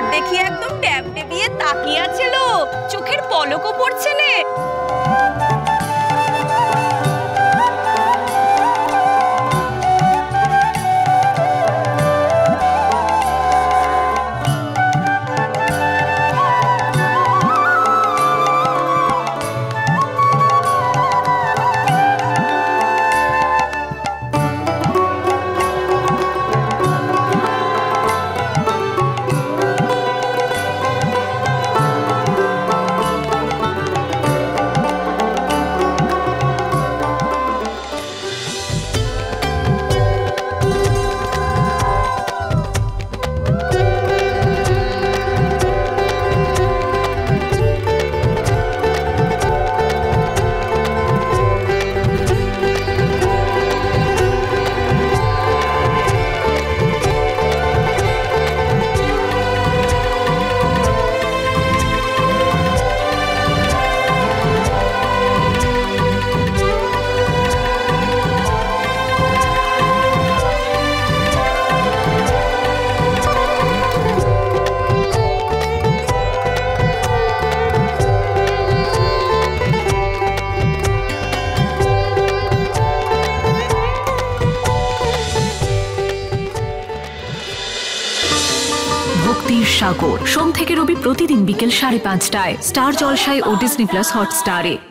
দেখি একদম ট্যাব টেবিয়ে তাকিয়ে আছে লো, চোখের পলকও পড়ছে নে। ভক্তির সাগর সোম থেকে রবি প্রতিদিন বিকেল 5:30টায় স্টার জলসায় ও ডিজনি প্লাস হটস্টারে।